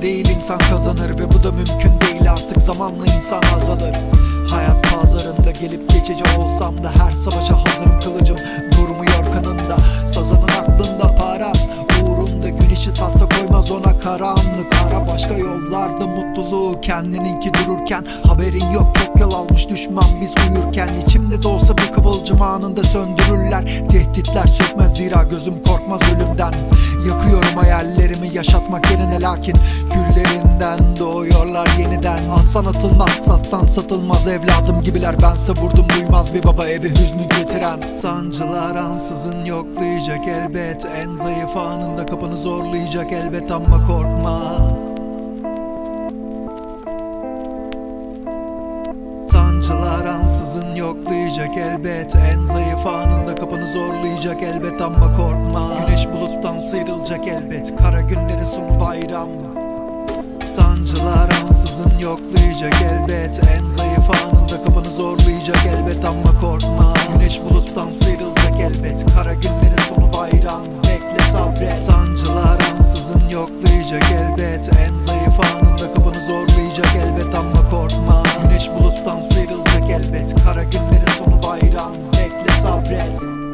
değil insan kazanır ve bu da mümkün değil, artık zamanla insan azalır. Hayat pazarında gelip geçici olsam da her savaşa hazırım, kılıcım durmuyor kanında. Sazanın aklında para uğrunda güneşi satsa koymaz ona karanlık. Ara başka yollarda mutluluğu, kendininki dururken haberin yok, çok yol almış düşman biz uyurken. İçimde de olsa bir kıvılcım anında söndürürler. Tehditler sökmez zira gözüm korkmaz ölümden. Yakıyorum hayallerimi yaşatmak yerine, lakin küllerinden doğuyorlar yeniden. Alsan atılmaz, satsan satılmaz, evladım gibiler. Bense vurdum duymaz bir baba evi hüznü getiren. Sancılar ansızın yoklayacak elbet, en zayıf anında kapını zorlayacak elbet, ama korkma. Sancılar ansızın yoklayacak elbet, en zayıf anında kapını zorlayacak elbet, ama korkma. Güneş buluttan sıyrılacak elbet, kara günlerin sonu bayram. Sancılar ansızın yoklayacak elbet, en zayıf anında kapını zorlayacak elbet, ama korkma. Güneş buluttan sıyrılacak elbet, kara günlerin sonu bayram. Bekle sabret. Sancılar ansızın yoklayacak elbet, en zayıf anında kapını zorlayacak elbet, ama korkma. Güneş buluttan sıyrılacak elbet, kara günlerin sonu bayram. Bekle sabret.